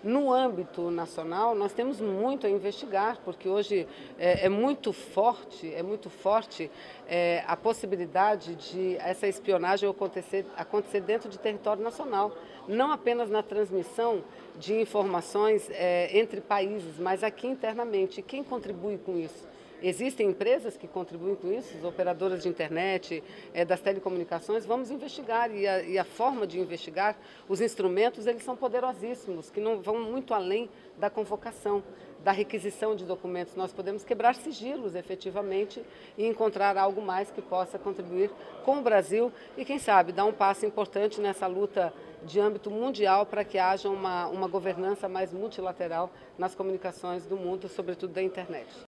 No âmbito nacional, nós temos muito a investigar, porque hoje é muito forte a possibilidade de essa espionagem acontecer dentro de território nacional, não apenas na transmissão de informações entre países, mas aqui internamente. Quem contribui com isso? Existem empresas que contribuem com isso, as operadoras de internet, das telecomunicações. Vamos investigar e a forma de investigar, os instrumentos, eles são poderosíssimos, que não vão muito além da convocação, da requisição de documentos. Nós podemos quebrar sigilos efetivamente e encontrar algo mais que possa contribuir com o Brasil e, quem sabe, dar um passo importante nessa luta de âmbito mundial para que haja uma governança mais multilateral nas comunicações do mundo, sobretudo da internet.